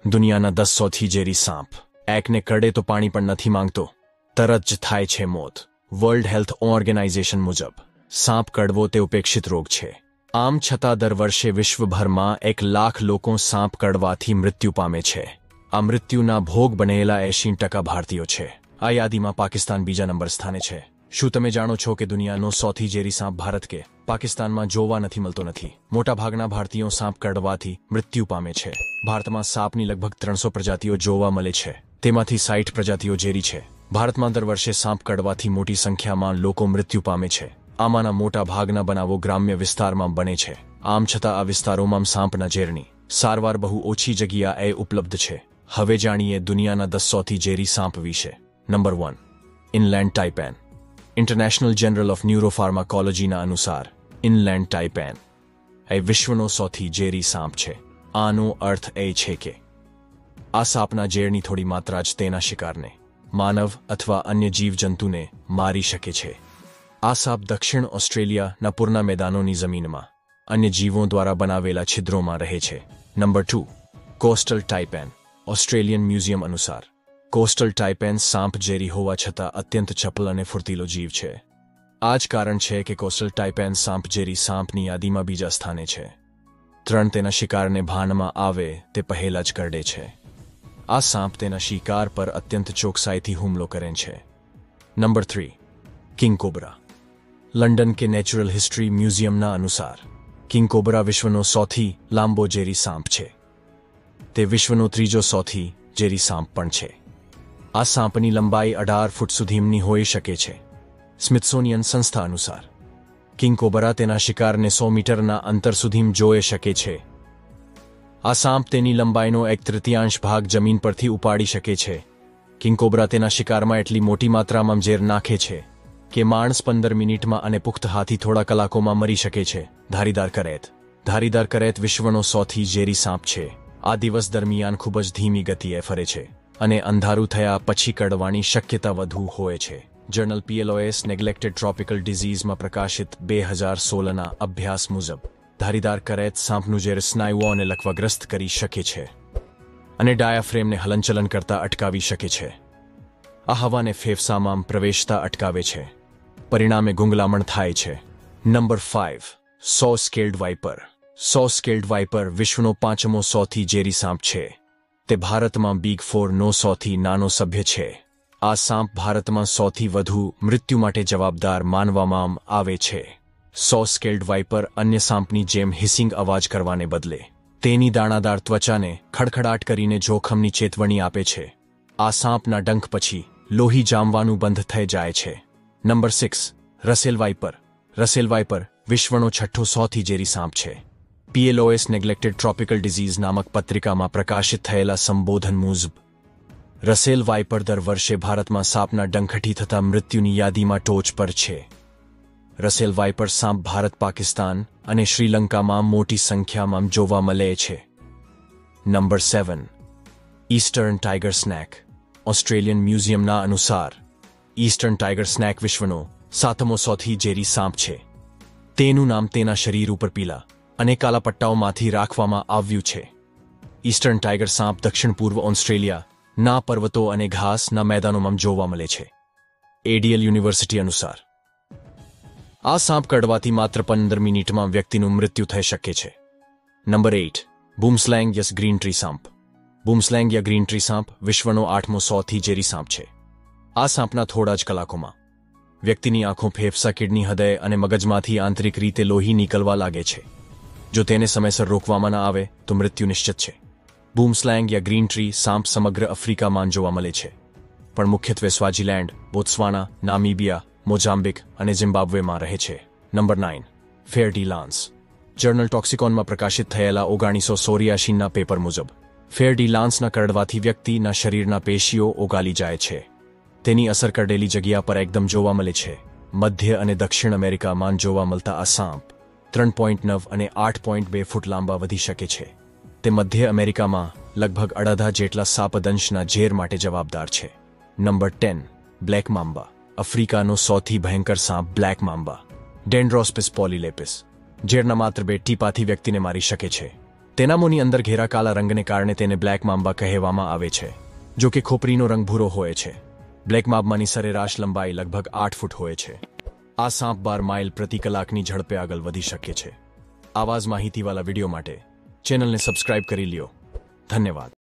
દુનિયાના 10 સૌથી ઝેરી સાપ. એકને કરડે તો પાણી પણ નથી માંગતો, તરત જ થાય છે મોત. વર્લ્ડ હેલ્થ ઓર્ગેનાઇઝેશન મુજબ સાપ કડવો તે ઉપેક્ષિત રોગ છે. આમ છતાં દર વર્ષે વિશ્વભરમાં 1 લાખ લોકો સાપ કડવાથી મૃત્યુ પામે છે. આ મૃત્યુના ભોગ બનેલા 80% ભારતીયો છે. આ યાદીમાં પાકિસ્તાન બીજા નંબર સ્થાને છે. શું તમે જાણો છો કે દુનિયાનો સૌથી ઝેરી સાપ ભારત કે પાકિસ્તાનમાં જોવા નથી મળતો નથી? મોટાભાગના ભારતીયો સાપ કડવાથી મૃત્યુ પામે છે. ભારતમાં સાપની લગભગ 300 પ્રજાતિઓ જોવા મળે છે. તેમાંથી 60 પ્રજાતિઓ ઝેરી છે. ભારતમાં દર વર્ષે સાપ કડવાથી મોટી સંખ્યામાં લોકો મૃત્યુ પામે છે. આમાંના મોટા ભાગના બનાવો ગ્રામ્ય વિસ્તારમાં બને છે. આમ છતાં આ વિસ્તારોમાં સાપના ઝેરની સારવાર બહુ ઓછી જગ્યાએ ઉપલબ્ધ છે. હવે જાણીએ દુનિયાના 10 સૌથી ઝેરી સાપ વિશે. Number 1. Inland taipan. International journal of ન્યુરોફાર્માકોલોજીના અનુસાર ઇનલેન્ડ ટાઇપેન એ વિશ્વનો સૌથી ઝેરી સાપ છે. આનો અર્થ એ છે કે આ સાપના ઝેરની થોડી માત્રા જ તેના શિકારને, માનવ અથવા અન્ય જીવજંતુને મારી શકે છે. આ સાપ દક્ષિણ ઓસ્ટ્રેલિયાના પૂરના મેદાનોની જમીનમાં અન્ય જીવો દ્વારા બનાવેલા છિદ્રોમાં રહે છે. Number 2. Coastal taipan. Australian museum અનુસાર કોસ્ટલ ટાઇપેન સાપ ઝેરી હોવા છતાં અત્યંત ચપળ અને ફૂર્તીલો જીવ છે. આ જ કારણ છે કે કોસ્ટલ ટાઇપેન સાપ ઝેરી સાપની યાદીમાં બીજા સ્થાને છે. તેના શિકારને ભાનમાં આવે તે પહેલા જ કરડે છે. આ સાપ તેના શિકાર પર અત્યંત ચોકસાઈથી હુમલો કરે છે. નંબર 3. King cobra. લંડન કે નેચરલ હિસ્ટ્રી મ્યુઝિયમના અનુસાર કિંગ કોબ્રા વિશ્વનો સૌથી લાંબો ઝેરી સાપ છે. તે વિશ્વનો ત્રીજો સૌથી ઝેરી સાપ પણ છે. આ સાપની લંબાઈ 18 ફૂટ સુધીની હોઈ શકે છે. સ્મિથસોનિયન સંસ્થા અનુસાર કિંગ કોબ્રા તેના શિકારને 100 મીટરના અંતર સુધી જોઈ શકે છે. આ સાપ તેની લંબાઈનો 1/3 ભાગ જમીન પરથી ઉપાડી શકે છે. કિંગ કોબ્રા તેના શિકારમાં એટલી મોટી માત્રામાં ઝેર નાખે છે કે માણસ 15 મિનિટમાં અને પુખ્ત હાથી થોડા કલાકોમાં મરી શકે છે. ધારીદાર કરેત. ધારીદાર કરેત વિશ્વનો સૌથી ઝેરી સાપ છે. આ દિવસ દરમિયાન ખૂબ જ ધીમી ગતિએ ફરે છે અને અંધારું થયા પછી કડવાની શક્યતા વધુ હોય છે. જર્નલ PLOS નેગ્લેક્ટેડ ટ્રોપિકલ ડિઝીઝમાં પ્રકાશિત 2016ના અભ્યાસ મુજબ ધારીદાર કરેત સાપનું ઝેર સ્નાયુઓને લકવાગ્રસ્ત કરી શકે છે અને ડાયાફ્રેમને હલનચલન કરતા અટકાવી શકે છે. આ હવાને ફેફસામાં પ્રવેશતા અટકાવે છે. પરિણામે ગુંગલામણ થાય છે. Number 5. Saw scaled viper. Saw scaled viper વિશ્વનો 5મો સૌથી ઝેરી સાપ છે. તે ભારતમાં બિગ 4નો સૌથી નાનો સભ્ય છે. આ સાપ ભારતમાં સૌથી વધુ મૃત્યુ માટે જવાબદાર માનવામાં આવે છે. સો સ્કેલ્ડ વાઇપર અન્ય સાપની જેમ હિસિંગ અવાજ કરવાને બદલે તેની દાણાદાર ત્વચાને ખડખડાટ કરીને જોખમની ચેતવણી આપે છે. આ સાપના ડંખ પછી લોહી જામવાનું બંધ થઈ જાય છે. Number 6. Russell viper. Russell viper વિશ્વનો 6થો સૌથી ઝેરી સાપ છે. PLOS નેગ્લેક્ટેડ ટ્રોપિકલ ડિઝીઝ નામક પત્રિકામાં પ્રકાશિત થયેલા સંબોધન મુજબ રસેલ વાઇપર દર વર્ષે ભારતમાં સાપના ડંખથી થતા મૃત્યુની યાદીમાં ટોચ પર છે. રસેલ વાઇપર સાપ ભારત, પાકિસ્તાન અને શ્રીલંકામાં મોટી સંખ્યામાં જોવા મળે છે. Number 7. Eastern tiger snake. Australian મ્યુઝિયમના અનુસાર ઈસ્ટર્ન ટાઇગર સ્નેક વિશ્વનો 7મો સૌથી ઝેરી સાપ છે. તેનું નામ તેના શરીર ઉપર પીલા અને કાલા પટ્ટાઓમાંથી રાખવામાં આવ્યું છે. ઈસ્ટર્ન ટાઇગર સાપ દક્ષિણ પૂર્વ ઓસ્ટ્રેલિયાના પર્વતો અને ઘાસના મેદાનોમાં જોવા મળે છે. ADL યુનિવર્સિટી અનુસાર આ સાપ કડવાથી માત્ર 15 મિનિટમાં વ્યક્તિનું મૃત્યુ થઈ શકે છે. નંબર 8. બૂમસ્લેંગ યસ ગ્રીન ટ્રી સાપ. બૂમસ્લેંગ યા ગ્રીન ટ્રી સાપ વિશ્વનો 8મો સૌથી ઝેરી સાપ છે. આ સાપના થોડા જ કલાકોમાં વ્યક્તિની આંખો, ફેફસા, કિડની, હૃદય અને મગજમાંથી આંતરિક રીતે લોહી નીકળવા લાગે છે. જો તેને સમયસર રોકવામાં ન આવે તો મૃત્યુ નિશ્ચિત છે. બૂમસ્લેંગ યા ગ્રીન ટ્રી સાપ સમગ્ર આફ્રિકામાં જોવા મળે છે, પણ મુખ્યત્વે સ્વાઝીલેન્ડ, બોત્સવાના, નામીબિયા, મોઝામ્બિક અને ઝિમ્બાબ્વેમાં રહે છે. Number 9. Fer de lance. Journal ટોક્સિકોનમાં પ્રકાશિત થયેલા 1984ના પેપર મુજબ ફેર ડી લાન્સના કરડવાથી વ્યક્તિના શરીરના પેશીઓ ઓગાળી જાય છે. તેની અસર કરડેલી જગ્યા પર એકદમ જોવા મળે છે. મધ્ય અને દક્ષિણ અમેરિકામાં જોવા મળતા આ સાપ 3.9 અને 8.2 ફૂટ લાંબા વધી શકે છે. તે મધ્ય અમેરિકામાં લગભગ અડધા જેટલા સાપદંશના ઝેર માટે જવાબદાર છે. નંબર 10. બ્લેક મામ્બા. આફ્રિકાનો સૌથી ભયંકર સાપ બ્લેક મામ્બા ડેન્ડ્રોસ્પિસ પોલીલેપિસ ઝેરના માત્ર 2 ટીપાથી વ્યક્તિને મારી શકે છે. તેના મોંની અંદર ઘેરા કાળા રંગને કારણે તેને બ્લેક મામ્બા કહેવામાં આવે છે. જો કે ખોપરીનો રંગ ભૂરો હોય છે. બ્લેક મામ્બાની સરેરાશ લંબાઈ લગભગ 8 ફૂટ હોય છે. આ સાપ 12 માઇલ પ્રતિ કલાકની ઝડપે આગળ વધી શકે છે. આવા જ માહિતીવાળા વિડીયો માટે ચેનલને સબસ્ક્રાઇબ કરી લ્યો. ધન્યવાદ.